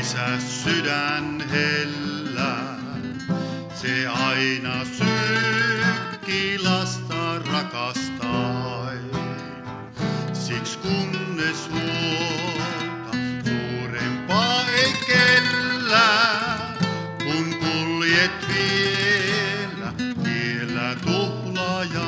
isä sydän hellää, se aina sykkii lasta rakastain. Siksi kunnes huolta suurempaa ei kellään, kun kuljet vielä tiellä tuhlajain.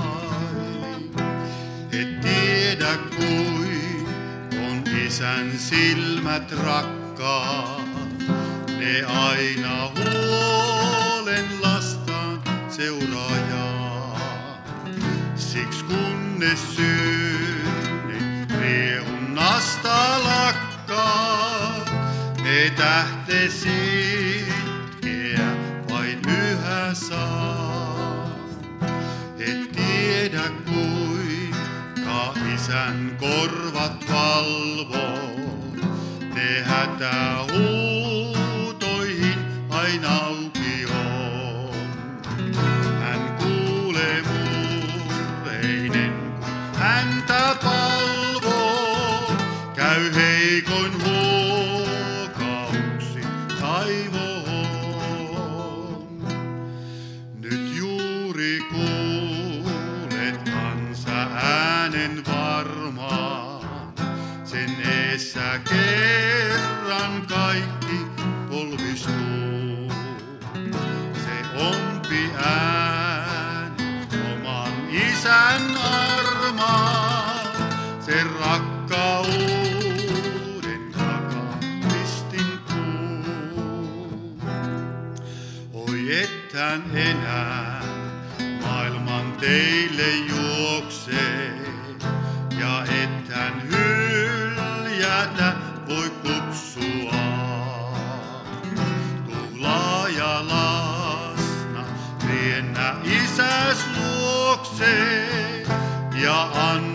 Et tiedä kuin on isän silmät rakkaat, ne aina huolen lastaan seuraajaa. Siksi kunnes synnin riehunnasta lakkaa, me tähte sitkeä vain yhä saa. Et tiedä kuinka isän korvat valvoo, ne hätähuutoihin aina auki on. Hän kuulee murheinen, kun häntä palvoo, käy heikoin huokauksin taivoon. Nyt juuri kuulet kansa äänen varmaan, sen eessä kerran kaikki polvistuu. Se ompi ääni oman isän armaan, sen rakkauden takaa ristin kuu. Oi et hän enää maailman teille juoksee, ja et hän hyljätä voi kutsua. Tuhlaaja lasna riennä isäs luokse ja anna